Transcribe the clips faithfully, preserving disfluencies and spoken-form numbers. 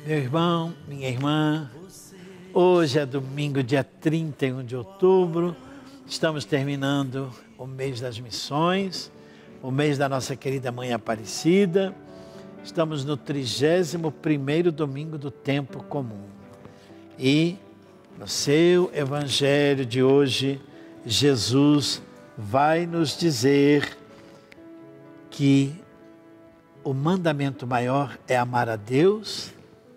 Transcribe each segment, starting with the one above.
Meu irmão, minha irmã, hoje é domingo, dia trinta e um de outubro, estamos terminando o mês das missões, o mês da nossa querida Mãe Aparecida, estamos no trigésimo primeiro domingo do tempo comum. E no seu evangelho de hoje, Jesus vai nos dizer que o mandamento maior é amar a Deus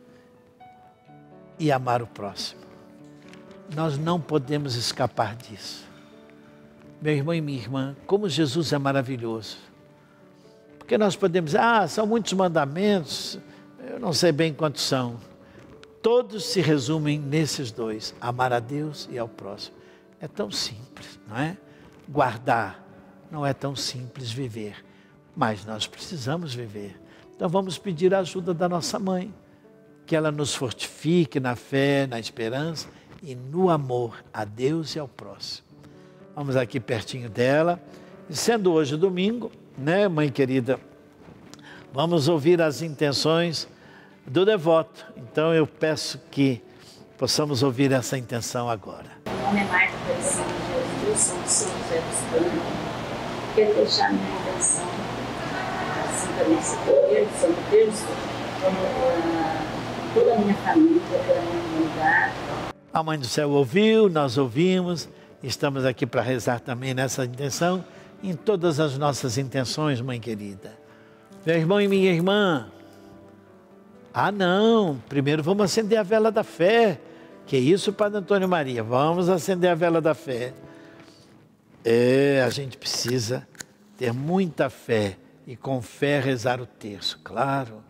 e amar o próximo. Nós não podemos escapar disso. Meu irmão e minha irmã, como Jesus é maravilhoso. Porque nós podemos dizer, ah, são muitos mandamentos, eu não sei bem quantos são. Todos se resumem nesses dois, amar a Deus e ao próximo. É tão simples, não é? Guardar, não é tão simples viver, mas nós precisamos viver. Então vamos pedir a ajuda da nossa mãe, que ela nos fortifique na fé, na esperança e no amor a Deus e ao próximo. Vamos aqui pertinho dela. E sendo hoje domingo, né, mãe querida, vamos ouvir as intenções do devoto. Então eu peço que possamos ouvir essa intenção agora. Meu nome é Marta Aparecida de Jesus, sou de São José dos Campos. Quero deixar minha intenção, assim também se poder, São Deus, como toda a minha família, pela minha comunidade. A Mãe do Céu ouviu, nós ouvimos, estamos aqui para rezar também nessa intenção, em todas as nossas intenções, mãe querida. Meu irmão e minha irmã, ah não, primeiro vamos acender a vela da fé. Que isso, Padre Antônio Maria, vamos acender a vela da fé. É, a gente precisa ter muita fé e com fé rezar o terço, claro.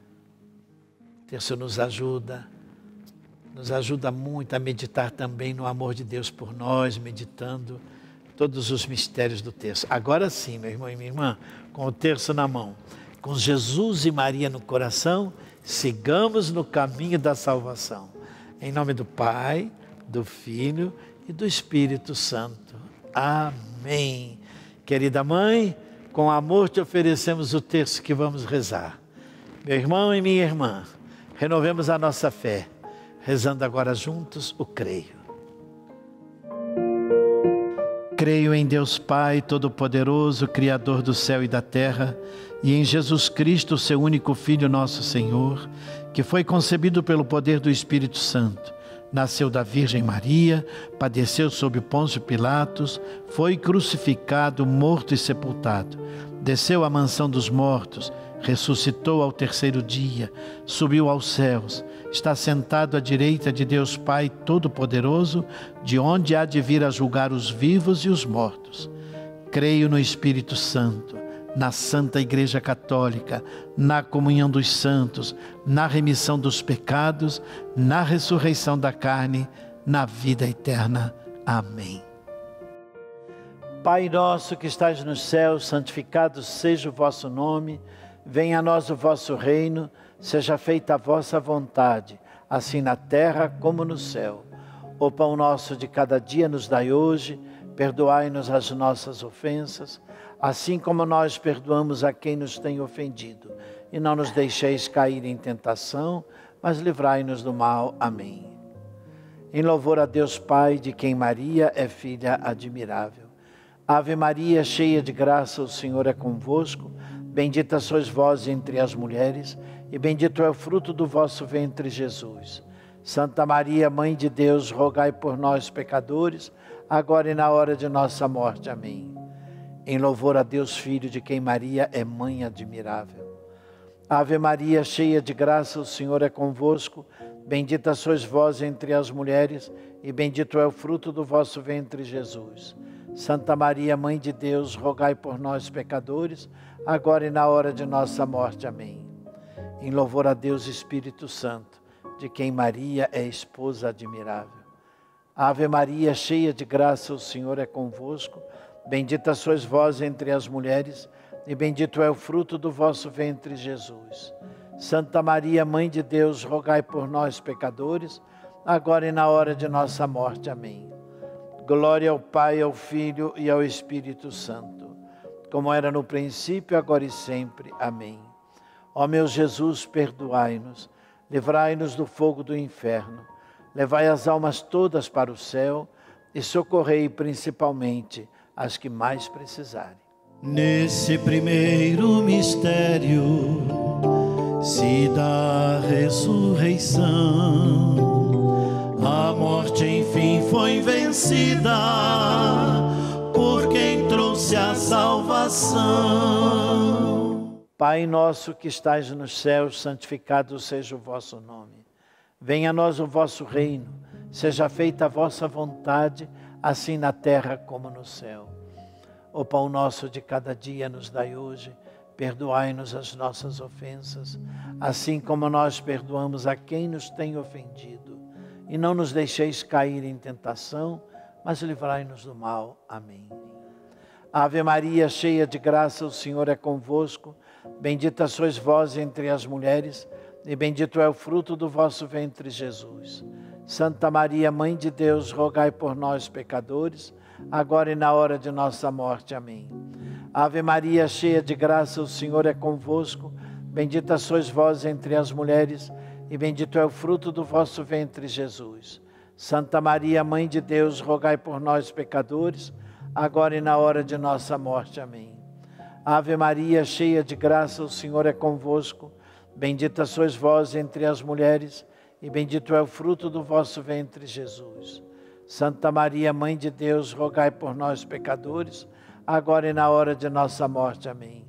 O terço nos ajuda, nos ajuda muito a meditar também no amor de Deus por nós, meditando todos os mistérios do terço. Agora sim, meu irmão e minha irmã, com o terço na mão, com Jesus e Maria no coração, sigamos no caminho da salvação. Em nome do Pai, do Filho e do Espírito Santo. Amém. Querida mãe, com amor te oferecemos o terço que vamos rezar. Meu irmão e minha irmã, renovemos a nossa fé, rezando agora juntos o creio. Creio em Deus Pai Todo-Poderoso, Criador do céu e da terra, e em Jesus Cristo, seu único Filho, nosso Senhor, que foi concebido pelo poder do Espírito Santo, nasceu da Virgem Maria, padeceu sob Pôncio Pilatos, foi crucificado, morto e sepultado, desceu à mansão dos mortos, ressuscitou ao terceiro dia, subiu aos céus, está sentado à direita de Deus Pai Todo-Poderoso, de onde há de vir a julgar os vivos e os mortos. Creio no Espírito Santo, na Santa Igreja Católica, na comunhão dos santos, na remissão dos pecados, na ressurreição da carne, na vida eterna. Amém. Pai nosso que estais nos céus, santificado seja o vosso nome. Venha a nós o vosso reino, seja feita a vossa vontade, assim na terra como no céu. O pão nosso de cada dia nos dai hoje, perdoai-nos as nossas ofensas, assim como nós perdoamos a quem nos tem ofendido. E não nos deixeis cair em tentação, mas livrai-nos do mal. Amém. Em louvor a Deus Pai, de quem Maria é filha admirável. Ave Maria, cheia de graça, o Senhor é convosco. Bendita sois vós entre as mulheres, e bendito é o fruto do vosso ventre, Jesus. Santa Maria, Mãe de Deus, rogai por nós, pecadores, agora e na hora de nossa morte. Amém. Em louvor a Deus Filho, de quem Maria é Mãe admirável. Ave Maria, cheia de graça, o Senhor é convosco. Bendita sois vós entre as mulheres, e bendito é o fruto do vosso ventre, Jesus. Santa Maria, Mãe de Deus, rogai por nós, pecadores, agora e na hora de nossa morte. Amém. Em louvor a Deus Espírito Santo, de quem Maria é esposa admirável. Ave Maria, cheia de graça, o Senhor é convosco. Bendita sois vós entre as mulheres, e bendito é o fruto do vosso ventre, Jesus. Santa Maria, Mãe de Deus, rogai por nós, pecadores, agora e na hora de nossa morte. Amém. Glória ao Pai, ao Filho e ao Espírito Santo, como era no princípio, agora e sempre. Amém. Ó meu Jesus, perdoai-nos, livrai-nos do fogo do inferno, levai as almas todas para o céu e socorrei principalmente as que mais precisarem. Nesse primeiro mistério se dá a ressurreição, a morte enfim foi vencida por quem trouxe a salvação. Pai nosso que estais nos céus, santificado seja o vosso nome. Venha a nós o vosso reino, seja feita a vossa vontade, assim na terra como no céu. O pão nosso de cada dia nos dai hoje, perdoai-nos as nossas ofensas, assim como nós perdoamos a quem nos tem ofendido. E não nos deixeis cair em tentação, mas livrai-nos do mal. Amém. Ave Maria, cheia de graça, o Senhor é convosco. Bendita sois vós entre as mulheres, e bendito é o fruto do vosso ventre, Jesus. Santa Maria, Mãe de Deus, rogai por nós, pecadores, agora e na hora de nossa morte. Amém. Ave Maria, cheia de graça, o Senhor é convosco. Bendita sois vós entre as mulheres, e bendito é o fruto do vosso ventre, Jesus. Santa Maria, Mãe de Deus, rogai por nós, pecadores, agora e na hora de nossa morte. Amém. Ave Maria, cheia de graça, o Senhor é convosco. Bendita sois vós entre as mulheres, e bendito é o fruto do vosso ventre, Jesus. Santa Maria, Mãe de Deus, rogai por nós, pecadores, agora e na hora de nossa morte. Amém.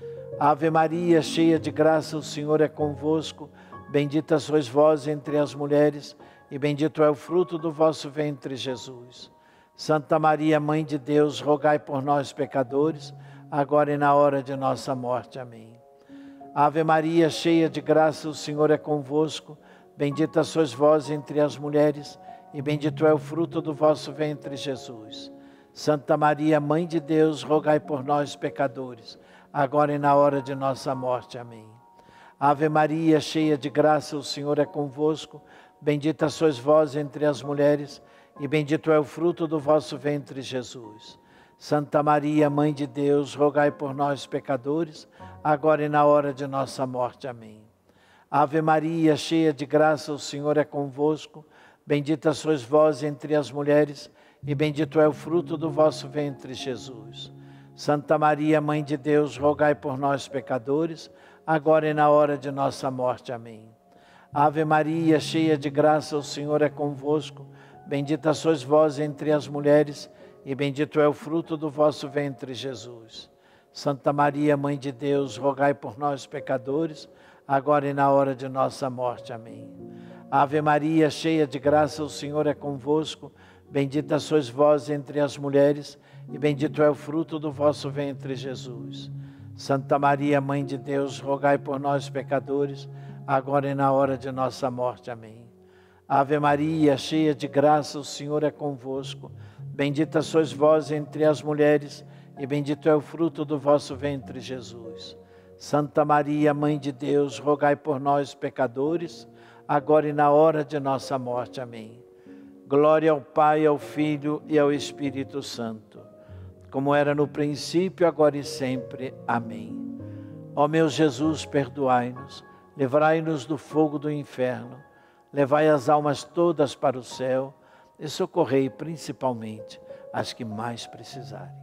Ave Maria, cheia de graça, o Senhor é convosco. Bendita sois vós entre as mulheres, e bendito é o fruto do vosso ventre, Jesus. Santa Maria, Mãe de Deus, rogai por nós, pecadores, agora e na hora de nossa morte. Amém. Ave Maria, cheia de graça, o Senhor é convosco. Bendita sois vós entre as mulheres, e bendito é o fruto do vosso ventre, Jesus. Santa Maria, Mãe de Deus, rogai por nós, pecadores, agora e na hora de nossa morte. Amém. Ave Maria, cheia de graça, o Senhor é convosco. Bendita sois vós entre as mulheres, e bendito é o fruto do vosso ventre, Jesus. Santa Maria, Mãe de Deus, rogai por nós, pecadores, agora e na hora de nossa morte. Amém. Ave Maria, cheia de graça, o Senhor é convosco. Bendita sois vós entre as mulheres, e bendito é o fruto do vosso ventre, Jesus. Santa Maria, Mãe de Deus, rogai por nós, pecadores, agora e na hora de nossa morte. Amém. Ave Maria, cheia de graça, o Senhor é convosco. Bendita sois vós entre as mulheres, e bendito é o fruto do vosso ventre, Jesus. Santa Maria, Mãe de Deus, rogai por nós, pecadores, agora e na hora de nossa morte. Amém. Ave Maria, cheia de graça, o Senhor é convosco. Bendita sois vós entre as mulheres, e bendito é o fruto do vosso ventre, Jesus. Santa Maria, Mãe de Deus, rogai por nós, pecadores, agora e na hora de nossa morte. Amém. Ave Maria, cheia de graça, o Senhor é convosco. Bendita sois vós entre as mulheres, e bendito é o fruto do vosso ventre, Jesus. Santa Maria, Mãe de Deus, rogai por nós, pecadores, agora e na hora de nossa morte. Amém. Glória ao Pai, ao Filho e ao Espírito Santo, como era no princípio, agora e sempre. Amém. Ó meu Jesus, perdoai-nos, livrai-nos do fogo do inferno, levai as almas todas para o céu e socorrei principalmente as que mais precisarem.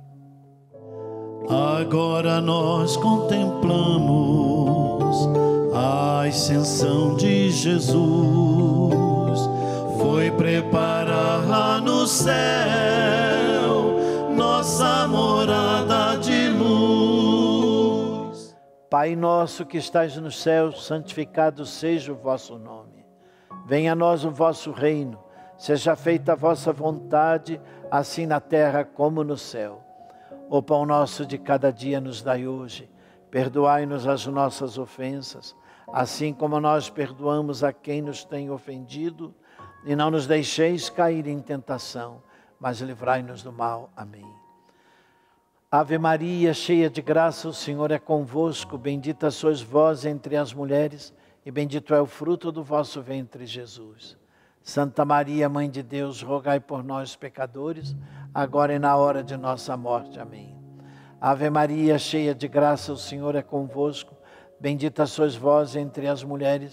Agora nós contemplamos a ascensão de Jesus. Foi preparar lá no céu nossa morada de luz. Pai nosso que estais nos céus, santificado seja o vosso nome. Venha a nós o vosso reino. Seja feita a vossa vontade, assim na terra como no céu. O pão nosso de cada dia nos dai hoje. Perdoai-nos as nossas ofensas, assim como nós perdoamos a quem nos tem ofendido. E não nos deixeis cair em tentação, mas livrai-nos do mal. Amém. Ave Maria, cheia de graça, o Senhor é convosco. Bendita sois vós entre as mulheres, e bendito é o fruto do vosso ventre, Jesus. Santa Maria, Mãe de Deus, rogai por nós, pecadores, agora e na hora de nossa morte. Amém. Ave Maria, cheia de graça, o Senhor é convosco. Bendita sois vós entre as mulheres,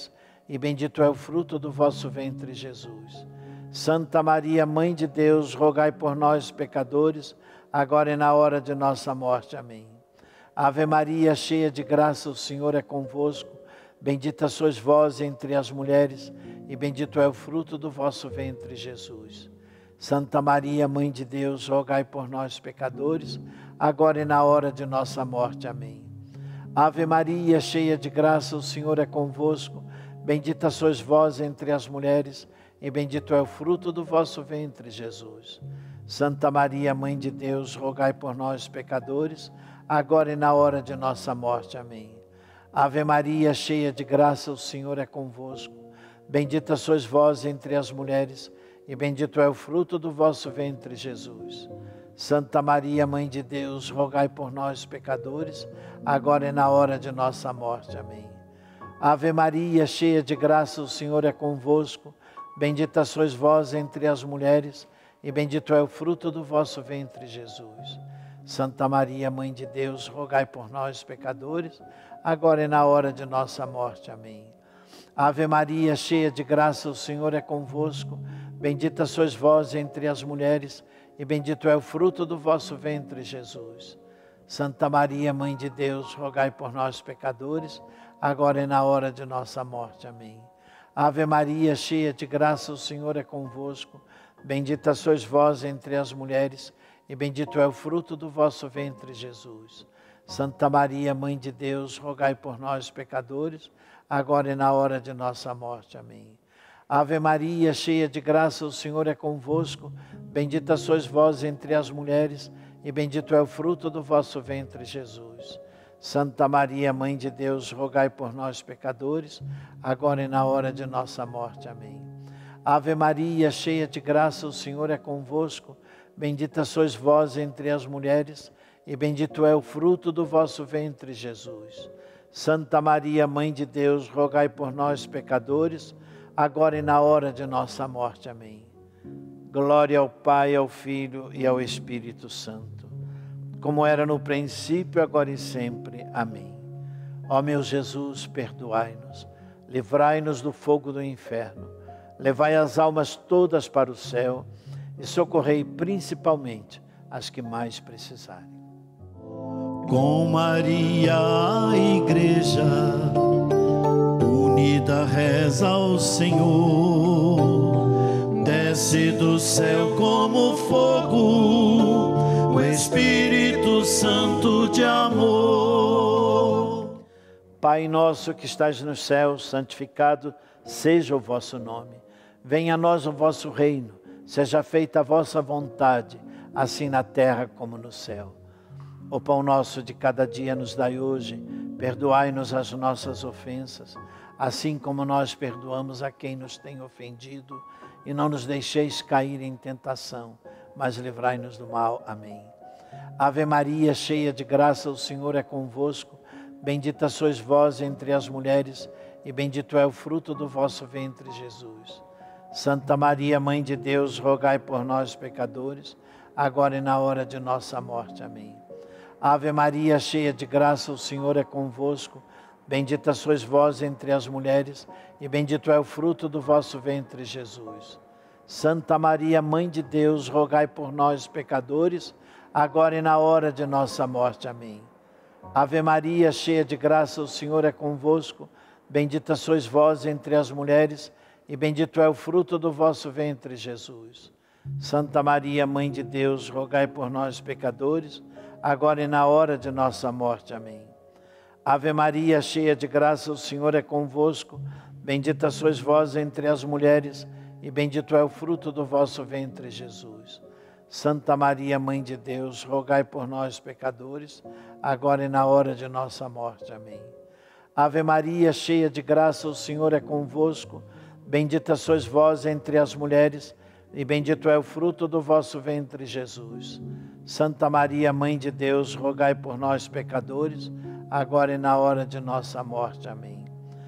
e bendito é o fruto do vosso ventre, Jesus. Santa Maria, Mãe de Deus, rogai por nós, pecadores, agora e na hora de nossa morte. Amém. Ave Maria, cheia de graça, o Senhor é convosco. Bendita sois vós entre as mulheres, e bendito é o fruto do vosso ventre, Jesus. Santa Maria, Mãe de Deus, rogai por nós, pecadores, agora e na hora de nossa morte. Amém. Ave Maria, cheia de graça, o Senhor é convosco. Bendita sois vós entre as mulheres, e bendito é o fruto do vosso ventre, Jesus. Santa Maria, Mãe de Deus, rogai por nós, pecadores, agora e na hora de nossa morte. Amém. Ave Maria, cheia de graça, o Senhor é convosco. Bendita sois vós entre as mulheres, e bendito é o fruto do vosso ventre, Jesus. Santa Maria, Mãe de Deus, rogai por nós, pecadores, agora e na hora de nossa morte. Amém. Ave Maria, cheia de graça, o Senhor é convosco. Bendita sois vós entre as mulheres, e bendito é o fruto do vosso ventre, Jesus. Santa Maria, Mãe de Deus, rogai por nós, pecadores, agora e na hora de nossa morte. Amém. Ave Maria, cheia de graça, o Senhor é convosco. Bendita sois vós entre as mulheres, e bendito é o fruto do vosso ventre, Jesus. Santa Maria, Mãe de Deus, rogai por nós, pecadores, agora e na hora de nossa morte. Amém. Ave Maria, cheia de graça, o Senhor é convosco. Bendita sois vós entre as mulheres, e bendito é o fruto do vosso ventre, Jesus. Santa Maria, Mãe de Deus, rogai por nós, pecadores, agora e na hora de nossa morte. Amém. Ave Maria, cheia de graça, o Senhor é convosco. Bendita sois vós entre as mulheres, e bendito é o fruto do vosso ventre, Jesus. Santa Maria, Mãe de Deus, rogai por nós, pecadores, agora e na hora de nossa morte. Amém. Ave Maria, cheia de graça, o Senhor é convosco. Bendita sois vós entre as mulheres, e bendito é o fruto do vosso ventre, Jesus. Santa Maria, Mãe de Deus, rogai por nós, pecadores, agora e na hora de nossa morte. Amém. Glória ao Pai, ao Filho e ao Espírito Santo, como era no princípio, agora e sempre. Amém. Ó meu Jesus, perdoai-nos, livrai-nos do fogo do inferno, levai as almas todas para o céu e socorrei principalmente as que mais precisarem. Com Maria a Igreja unida reza ao Senhor, desce do céu como fogo o Espírito Santo de amor. Pai nosso que estás nos céus, santificado seja o vosso nome. Venha a nós o vosso reino, seja feita a vossa vontade, assim na terra como no céu. O pão nosso de cada dia nos dai hoje, perdoai-nos as nossas ofensas, assim como nós perdoamos a quem nos tem ofendido, e não nos deixeis cair em tentação, mas livrai-nos do mal. Amém. Ave Maria, cheia de graça, o Senhor é convosco. Bendita sois vós entre as mulheres, e bendito é o fruto do vosso ventre, Jesus. Santa Maria, Mãe de Deus, rogai por nós, pecadores, agora e na hora de nossa morte. Amém. Ave Maria, cheia de graça, o Senhor é convosco. Bendita sois vós entre as mulheres, e bendito é o fruto do vosso ventre, Jesus. Santa Maria, Mãe de Deus, rogai por nós, pecadores, agora e na hora de nossa morte. Amém. Ave Maria, cheia de graça, o Senhor é convosco. Bendita sois vós entre as mulheres, e bendito é o fruto do vosso ventre, Jesus. Santa Maria, Mãe de Deus, rogai por nós, pecadores, agora e na hora de nossa morte. Amém. Ave Maria, cheia de graça, o Senhor é convosco. Bendita sois vós entre as mulheres, e bendito é o fruto do vosso ventre, Jesus. Santa Maria, Mãe de Deus, rogai por nós, pecadores, agora e na hora de nossa morte. Amém. Ave Maria, cheia de graça, o Senhor é convosco. Bendita sois vós entre as mulheres, e bendito é o fruto do vosso ventre, Jesus. Santa Maria, Mãe de Deus, rogai por nós, pecadores, agora e na hora de nossa morte. Amém.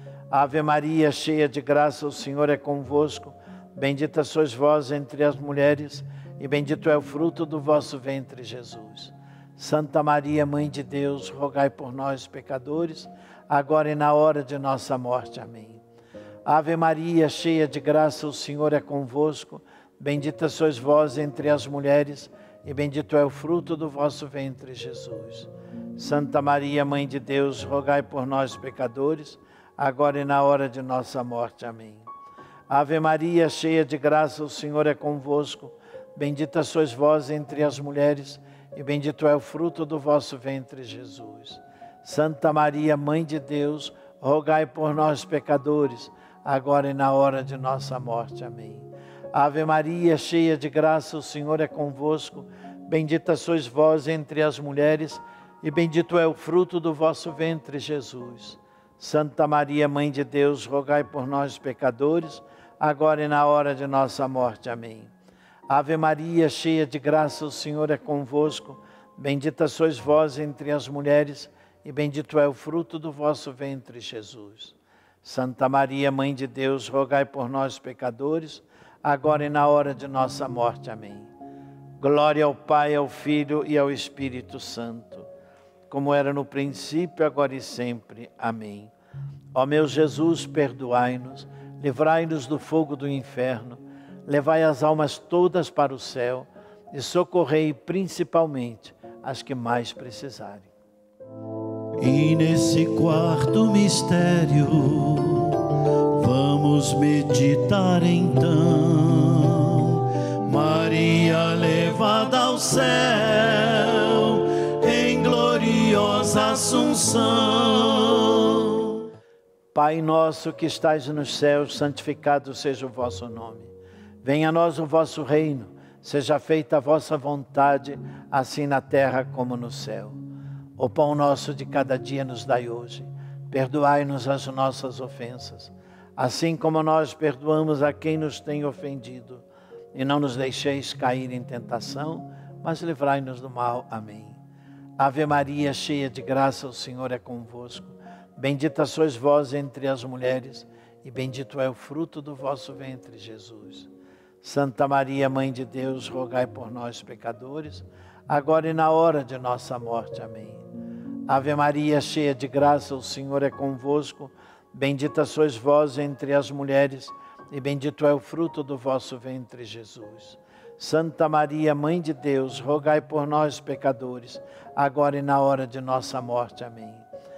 Ave Maria, cheia de graça, o Senhor é convosco. Bendita sois vós entre as mulheres, e bendito é o fruto do vosso ventre, Jesus. Santa Maria, Mãe de Deus, rogai por nós, pecadores, agora e na hora de nossa morte. Amém. Ave Maria, cheia de graça, o Senhor é convosco. Bendita sois vós entre as mulheres, e bendito é o fruto do vosso ventre, Jesus. Santa Maria, Mãe de Deus, rogai por nós, pecadores, agora e na hora de nossa morte. Amém. Ave Maria, cheia de graça, o Senhor é convosco. Bendita sois vós entre as mulheres, e bendito é o fruto do vosso ventre, Jesus. Santa Maria, Mãe de Deus, rogai por nós, pecadores, agora e na hora de nossa morte. Amém. Ave Maria, cheia de graça, o Senhor é convosco. Bendita sois vós entre as mulheres, e bendito é o fruto do vosso ventre, Jesus. Santa Maria, Mãe de Deus, rogai por nós, pecadores, agora e na hora de nossa morte. Amém. Ave Maria, cheia de graça, o Senhor é convosco. Bendita sois vós entre as mulheres, e bendito é o fruto do vosso ventre, Jesus. Santa Maria, Mãe de Deus, rogai por nós, pecadores, agora e na hora de nossa morte. Amém. Glória ao Pai, ao Filho e ao Espírito Santo, como era no princípio, agora e sempre. Amém. Ó meu Jesus, perdoai-nos, livrai-nos do fogo do inferno, levai as almas todas para o céu e socorrei principalmente as que mais precisarem. E nesse quarto mistério, vamos meditar então. Maria levada ao céu, em gloriosa Assunção. Pai nosso que estais nos céus, santificado seja o vosso nome. Venha a nós o vosso reino, seja feita a vossa vontade, assim na terra como no céu. O pão nosso de cada dia nos dai hoje. Perdoai-nos as nossas ofensas, assim como nós perdoamos a quem nos tem ofendido. E não nos deixeis cair em tentação, mas livrai-nos do mal. Amém. Ave Maria, cheia de graça, o Senhor é convosco. Bendita sois vós entre as mulheres, e bendito é o fruto do vosso ventre, Jesus. Santa Maria, Mãe de Deus, rogai por nós, pecadores, agora e na hora de nossa morte. Amém. Ave Maria, cheia de graça, o Senhor é convosco. Bendita sois vós entre as mulheres, e bendito é o fruto do vosso ventre, Jesus. Santa Maria, Mãe de Deus, rogai por nós, pecadores, agora e na hora de nossa morte. Amém.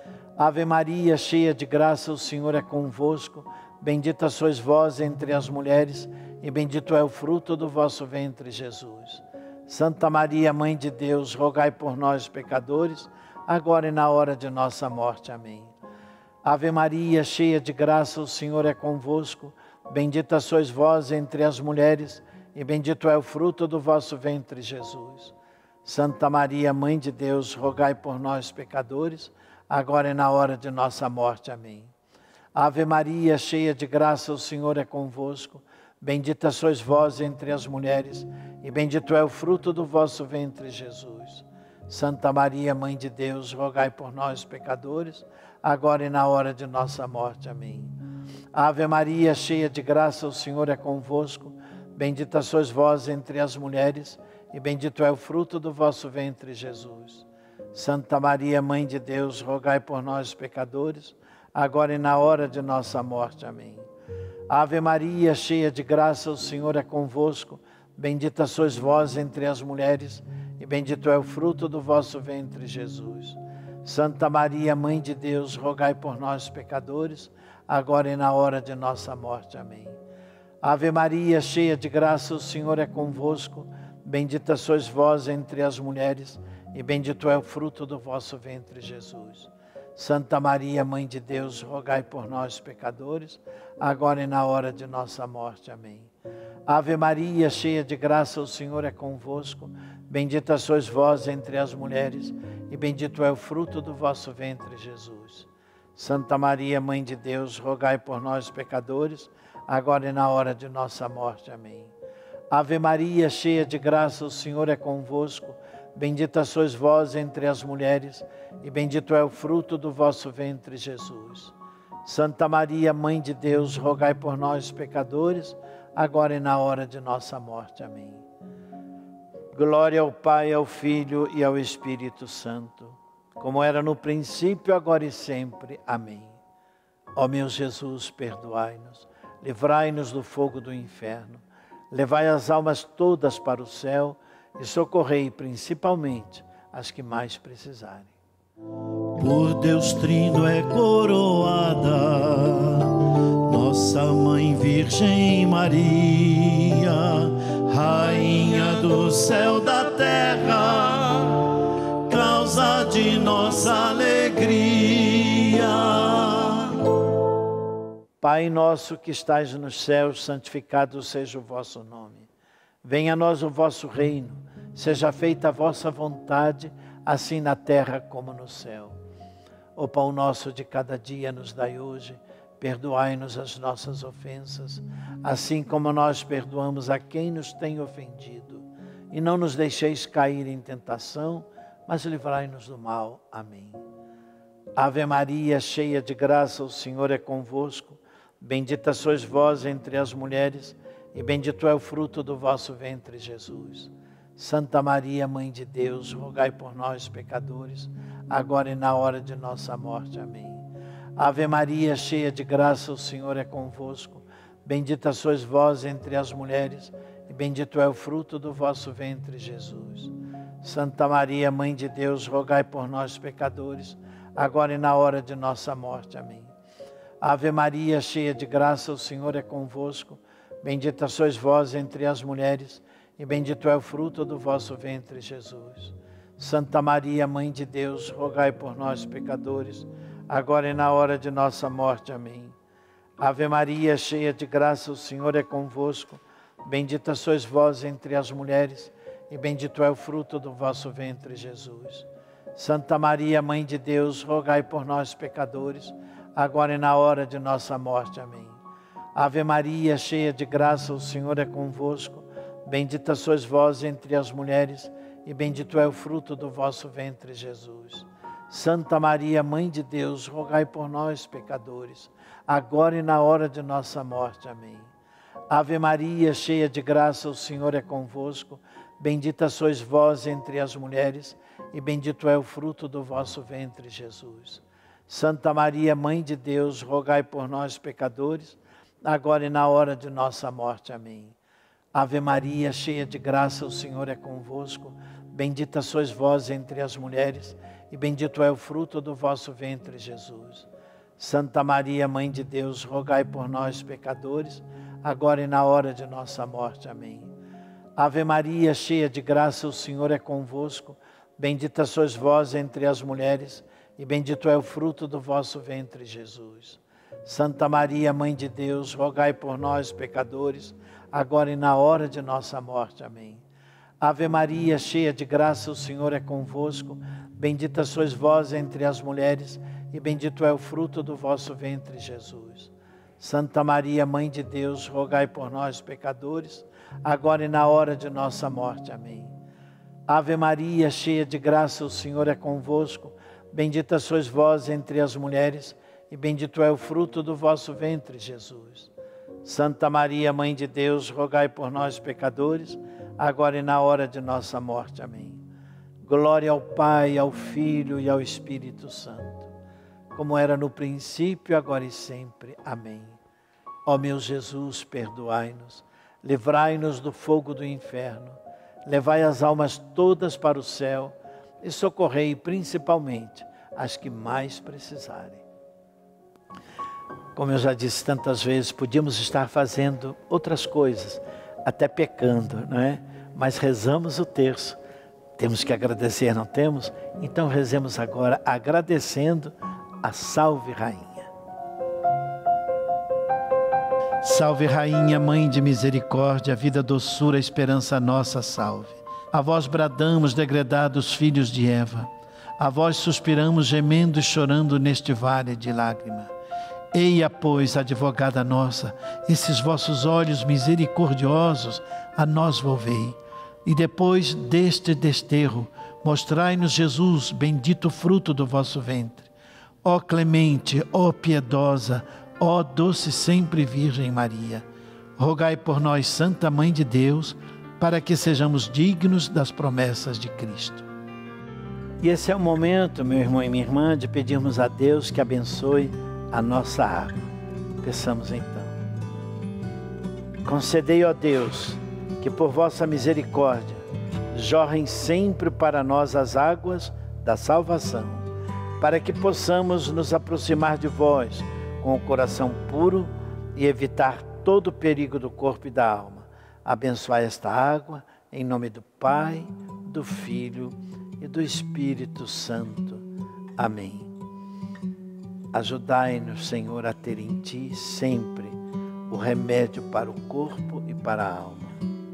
Ave Maria, cheia de graça, o Senhor é convosco. Bendita sois vós entre as mulheres, e bendito é o fruto do vosso ventre, Jesus. Santa Maria, Mãe de Deus, rogai por nós, pecadores, agora e na hora de nossa morte. Amém. Ave Maria, cheia de graça, o Senhor é convosco. Bendita sois vós entre as mulheres, e bendito é o fruto do vosso ventre, Jesus. Santa Maria, Mãe de Deus, rogai por nós, pecadores, agora e na hora de nossa morte. Amém. Ave Maria, cheia de graça, o Senhor é convosco. Bendita sois vós entre as mulheres, e bendito é o fruto do vosso ventre, Jesus. Santa Maria, Mãe de Deus, rogai por nós, pecadores, agora e na hora de nossa morte. Amém. Ave Maria, cheia de graça, o Senhor é convosco. Bendita sois vós entre as mulheres, e bendito é o fruto do vosso ventre, Jesus. Santa Maria, Mãe de Deus, rogai por nós, pecadores, agora e na hora de nossa morte. Amém. Ave Maria, cheia de graça, o Senhor é convosco. Bendita sois vós entre as mulheres, e bendito é o fruto do vosso ventre, Jesus. Santa Maria, Mãe de Deus, rogai por nós, pecadores, agora e na hora de nossa morte. Amém. Ave Maria, cheia de graça, o Senhor é convosco. Bendita sois vós entre as mulheres, e bendito é o fruto do vosso ventre, Jesus. Santa Maria, Mãe de Deus, rogai por nós, pecadores, agora e na hora de nossa morte. Amém. Ave Maria, cheia de graça, o Senhor é convosco. Bendita sois vós entre as mulheres, e bendito é o fruto do vosso ventre, Jesus. Santa Maria, Mãe de Deus, rogai por nós, pecadores, agora e na hora de nossa morte. Amém. Ave Maria, cheia de graça, o Senhor é convosco. Bendita sois vós entre as mulheres, e bendito é o fruto do vosso ventre, Jesus. Santa Maria, Mãe de Deus, rogai por nós, pecadores, agora e na hora de nossa morte. Amém. Glória ao Pai, ao Filho e ao Espírito Santo, como era no princípio, agora e sempre. Amém. Ó meu Jesus, perdoai-nos, livrai-nos do fogo do inferno, levai as almas todas para o céu e socorrei principalmente as que mais precisarem. Por Deus Trino é coroada nossa Mãe Virgem Maria, Rainha do céu da terra, causa de nossa alegria. Pai nosso que estais nos céus, santificado seja o vosso nome. Venha a nós o vosso reino, seja feita a vossa vontade, assim na terra como no céu. O pão nosso de cada dia nos dai hoje, perdoai-nos as nossas ofensas, assim como nós perdoamos a quem nos tem ofendido. E não nos deixeis cair em tentação, mas livrai-nos do mal. Amém. Ave Maria, cheia de graça, o Senhor é convosco. Bendita sois vós entre as mulheres, e bendito é o fruto do vosso ventre, Jesus. Santa Maria, Mãe de Deus, rogai por nós, pecadores, agora e na hora de nossa morte. Amém. Ave Maria, cheia de graça, o Senhor é convosco. Bendita sois vós entre as mulheres, e bendito é o fruto do vosso ventre, Jesus. Santa Maria, Mãe de Deus, rogai por nós, pecadores, agora e na hora de nossa morte. Amém. Ave Maria, cheia de graça, o Senhor é convosco. Bendita sois vós entre as mulheres, e bendito é o fruto do vosso ventre, Jesus. Santa Maria, Mãe de Deus, rogai por nós, pecadores, agora e na hora de nossa morte. Amém. Ave Maria, cheia de graça, o Senhor é convosco. Bendita sois vós entre as mulheres, e bendito é o fruto do vosso ventre, Jesus. Santa Maria, Mãe de Deus, rogai por nós, pecadores, agora e na hora de nossa morte. Amém. Ave Maria, cheia de graça, o Senhor é convosco. Bendita sois vós entre as mulheres, e bendito é o fruto do vosso ventre, Jesus. Santa Maria, Mãe de Deus, rogai por nós, pecadores, agora e na hora de nossa morte. Amém. Ave Maria, cheia de graça, o Senhor é convosco. Bendita sois vós entre as mulheres, e bendito é o fruto do vosso ventre, Jesus. Santa Maria, Mãe de Deus, rogai por nós, pecadores, agora e na hora de nossa morte. Amém. Ave Maria, cheia de graça, o Senhor é convosco. Bendita sois vós entre as mulheres, e bendito é o fruto do vosso ventre, Jesus. Santa Maria, Mãe de Deus, rogai por nós, pecadores, agora e na hora de nossa morte. Amém. Ave Maria, cheia de graça, o Senhor é convosco. Bendita sois vós entre as mulheres, e bendito é o fruto do vosso ventre, Jesus. Santa Maria, Mãe de Deus, rogai por nós, pecadores, agora e na hora de nossa morte. Amém. Ave Maria, cheia de graça, o Senhor é convosco. Bendita sois vós entre as mulheres, e bendito é o fruto do vosso ventre, Jesus. Santa Maria, Mãe de Deus, rogai por nós, pecadores, agora e na hora de nossa morte. Amém. Ave Maria, cheia de graça, o Senhor é convosco. Bendita sois vós entre as mulheres, e bendito é o fruto do vosso ventre, Jesus. Santa Maria, Mãe de Deus, rogai por nós, pecadores, agora e na hora de nossa morte. Amém. Glória ao Pai, ao Filho e ao Espírito Santo, como era no princípio, agora e sempre. Amém. Ó meu Jesus, perdoai-nos, livrai-nos do fogo do inferno, levai as almas todas para o céu e socorrei principalmente as que mais precisarem. Como eu já disse tantas vezes, podíamos estar fazendo outras coisas, até pecando, não é? Mas rezamos o terço. Temos que agradecer, não temos? Então rezemos agora agradecendo a Salve Rainha. Salve Rainha, Mãe de misericórdia, vida, doçura, esperança nossa, salve. A vós bradamos, degredados filhos de Eva. A vós suspiramos, gemendo e chorando neste vale de lágrima. Eia, pois, advogada nossa, esses vossos olhos misericordiosos a nós volvei. E depois deste desterro, mostrai-nos Jesus, bendito fruto do vosso ventre. Ó clemente, ó piedosa, ó doce sempre Virgem Maria, rogai por nós, Santa Mãe de Deus, para que sejamos dignos das promessas de Cristo. E esse é o momento, meu irmão e minha irmã, de pedirmos a Deus que abençoe a nossa água. Peçamos então. Concedei, ó Deus, que por vossa misericórdia jorrem sempre para nós as águas da salvação, para que possamos nos aproximar de vós com o coração puro e evitar todo o perigo do corpo e da alma. Abençoai esta água, em nome do Pai, do Filho e do Espírito Santo. Amém. Ajudai-nos, Senhor, a ter em Ti sempre o remédio para o corpo e para a alma.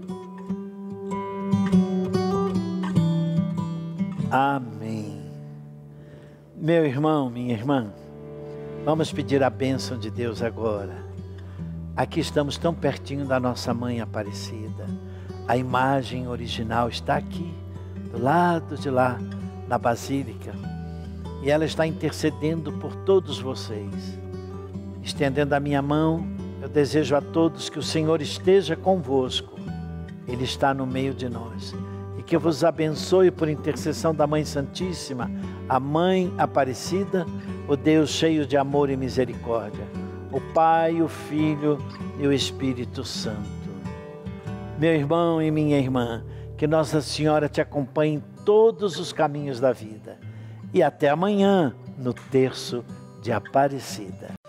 Amém. Meu irmão, minha irmã, vamos pedir a bênção de Deus agora. Aqui estamos tão pertinho da nossa Mãe Aparecida. A imagem original está aqui, do lado de lá, na Basílica. E ela está intercedendo por todos vocês. Estendendo a minha mão, eu desejo a todos que o Senhor esteja convosco. Ele está no meio de nós. E que vos abençoe por intercessão da Mãe Santíssima, a Mãe Aparecida, o Deus cheio de amor e misericórdia, o Pai, o Filho e o Espírito Santo. Meu irmão e minha irmã, que Nossa Senhora te acompanhe em todos os caminhos da vida. E até amanhã, no terço de Aparecida.